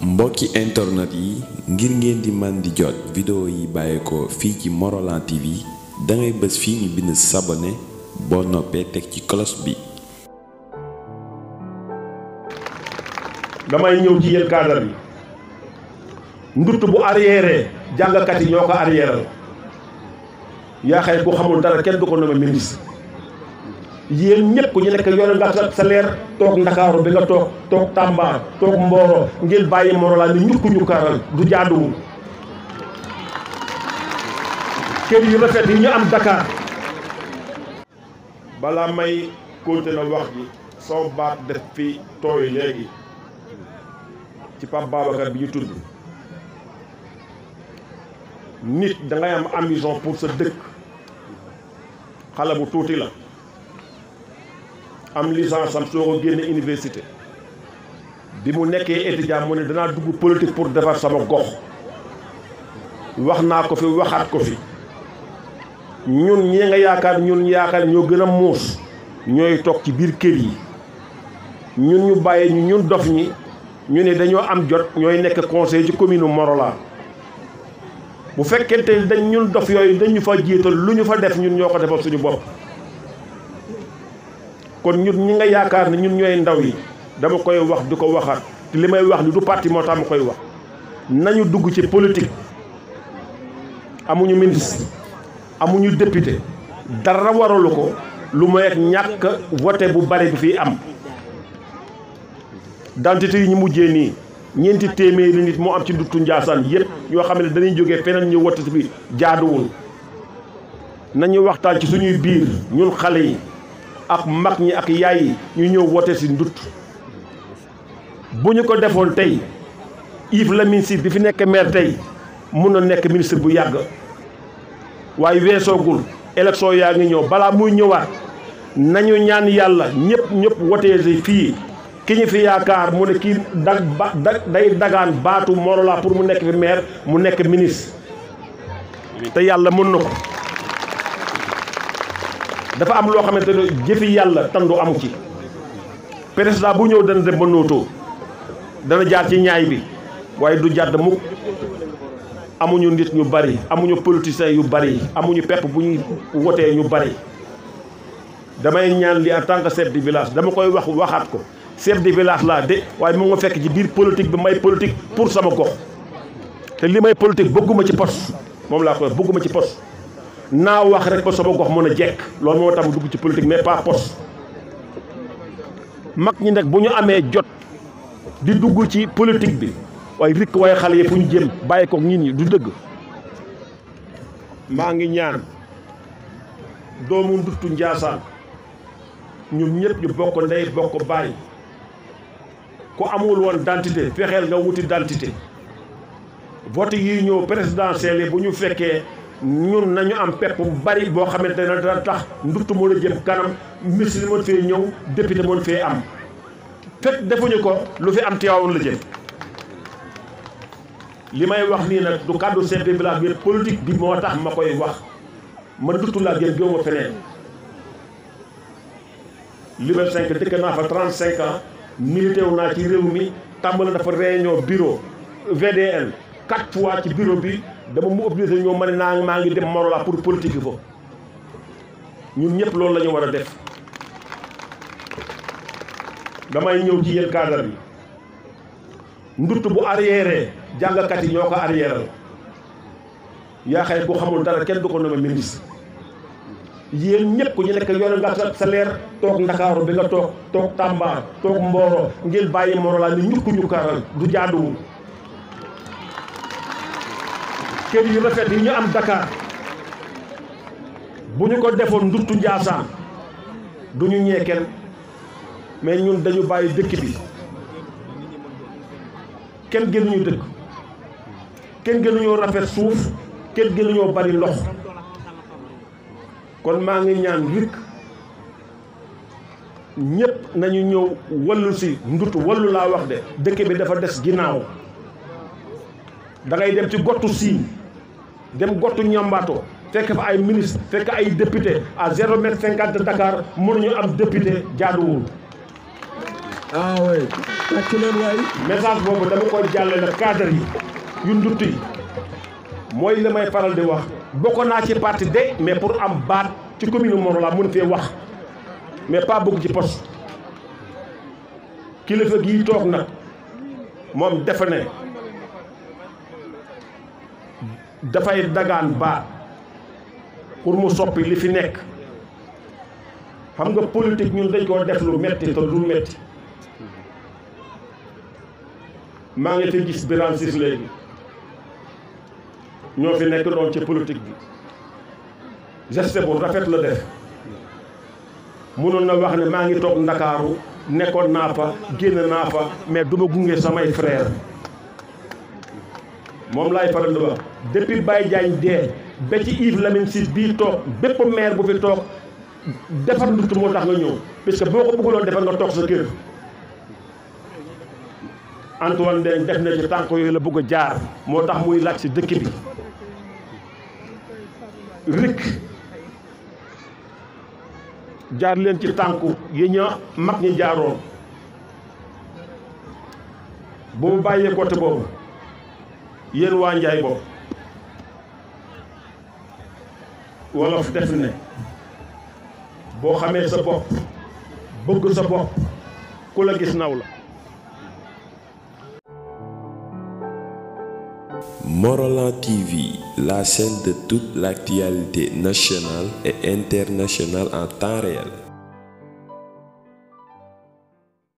mbokki internet yi ngir ngeen di man di jot vidéo yi bàyyeekoo fii ci Morolan TV dangay bës fii ñu bind s'abonner boo noppee teg ci cloche bi. damay ñëw ci yéen cadre bi ndutt bu arrière jàngkat yi ñoo ko arrièreal yaa xëy ku xamul dara kenn du ko nommé ministre yéen ñëpp ku ñu nekk yore nga sa salaire toog Ndakaaru bi nga toog Tamba toog Mboro ngeen bàyyi Morolan ni ñu kaaral du jaaduwul. kër yu rafet yi ñu am Dakar. balaa may continuer wax ji soo baat def fi tooy léegi ci Pape Babacar bi ñu tudd nit dangay am ambition pour sa dëkk xale bu tuuti la am licence am soo ko génne université bi mu nekkee étudiant mu ne danaa dugg politique pour defar sama gox wax naa ko fi waxaat ko fi ñun ñi nga yaakaar ñoo gën a muus ñooy toog ci biir kër yi ñun ñu bàyyi ñun dof ñi ñu ne dañoo am jot ñooy nekk conseil ci commune Morolan bu fekkente dañ ñun dof yooyu dañu fa jiital lu ñu fa def ñun ñoo ko defal suñu bopp kon ñun ñi nga yaakaar ne ñun ñooy ndaw yi dama koy wax di ko waxaat te li may wax ni du parti moo tax ma koy wax nañu dugg ci politique amuñu ministre amuñu député dara waralu ko lu may ak ñàkk voté bu bari bi fiy am dentité yi ñu mujjee nii ñeenti téeméeri nit moo am ci nduttu Njaasaan yëpp yoo xam ne dañuy jógee feneen ñu wote bi jaaduwul nañu waxtaan ci suñuy biir ñun xale yi ak mag ñi ak yaay yi ñu ñëw wote si ndutt bu ñu ko defoon tey Yves Lamine Sy bi fi nekk maire tey mun na nekk ministre bu yàgg waaye weesoogul élection yaa ngi ñëw balaa muy ñëwaat nañu ñaan yàlla ñëpp wotee si fii ki ñu fi yaakaar mu ne kii day dagaan baatu Morolan pour mu nekk fi maire mu nekk ministre te yàlla mën na ko dafa am loo xamante ne jëfi yàlla tandu amu ci président bu ñëw dana dem ba nootoo dana jaar ci ñaay bi waaye du jàdd mukk amuñu nit ñu bari amuñu politiciens yu bari amuñu pepp bu ñuy wotee ñu bari damay ñaan li en tant que chef de village dama koy waxaat ko chef de village laa de waaye mu nga fekk ci biir politique bi may politique pour sama gox te li may politique bëgguma ci poste moom laa koy bëgguma ci poste naa wax rek ba sama gox mën a jekk loolu moo tax mu dugg ci politique mais pas poste mag ñi nag bu ñu amee jot di dugg ci politique bi waaye rikk waaye xale yi fu ñu jëm bàyyi ko nit ñi du dëgg maa ngi ñaan doomu nduttu Njaasaan ñun ñëpp ñu bokk ndey bokk bàyyi ku amul woon identité fexeel nga wuti identité vote yi ñëw présidentielle yi bu ñu fekkee ñun nañu am pepp bu bari boo xamante ne dana tax ndutt mën a jëm kanam ministre mën fee ñëw député mën fee am fekk defuñu ko lu fi am Tiwaawan la jëm li may wax nii nag du kàddu chef de village bi politique bi moo tax ma koy wax ma nduttu laa jëm géwma feneen Liberté 5 dëkk naa fa 35 ans milité wu naa ci réew mi tàmbali dafa réunion bureau VDN 4 fois ci bureau bi dama mu obligé ñoo ma ne maa ngi dem Morolan pour politique yi fa ñun ñëpp loolu la ñu war a def damay ñëw ci yéen cadre bi ndutt bu arrière jàngkat yi ñoo ko arrièreal yaa xëy ku xamul dara kenn du ko nommé ministre yéen ñëpp ku ñu nekk yore nga sa salaire toog Ndakaaru bi nga toog Tamba toog Mboro ngeen bàyyi Morolan ni ñu kaaral du jaaduwul. kër yu rafet yi ñu am Dakar bu ñu ko defoon nduttu Njaasaan du ñu ñee kenn mais ñun dañu bàyyi dëkk bi kenn gënuñu dëkk kenn gënuñoo rafet suuf kenn gënuñoo bari ndox kon maa ngi ñaan rikk ñëpp nañu ñëw wallu si nduttu wallu laa wax de dëkk bi dafa des ginnaaw da ngay dem ci gottu Siin dem gottu Ñambaato fekk fa ay ministre fekk ay député à 0,50 m de Dakar mënuñu am député jaaduwul. Ah oui. tàcc leen waay. message boobu dama koy jàllale cadre yi yu ndut yi mooy li may faral di wax bokk naa ci parti de mais pour am baat ci commune Morolan mun fee wax mais pas bëgg ci poste kilifa gii toog nag moom defe ne dafay dagaan baat pour mu soppi li fi nekk xam nga politique ñun dañ koo def lu metti te lu metti maa ngi fi gis Birane Ciss léegi ñoo fi nekk doon ci politique bi geste bu rafet la def mënoon na wax ne maa ngi toog Ndakaaru nekkoon naa fa génn naa fa mais du ma gunge samay frère moom laay faral di wax depuis Baye Diagne dee ba ci Yves Lamine Ciss bii toog bépp maire bu fi toog defar ndut moo tax nga ñëw parce que boo ko bëgguloon defar nga toog sa kër Antoine Ndeye def na ci tànk yooyu la bëgg a jaar moo tax muy laaj si dëkk bi rik jaar leen ci tànku yi ña mag ñi jaaroon bu mu bàyyee côté boobu yéen waa Njaay bopp wolof def ne boo xamee sa bopp bëgg sa bopp ku la gis naw la. Morolan TV, la chaîne de toute l'actualité nationale et internationale en temps réel.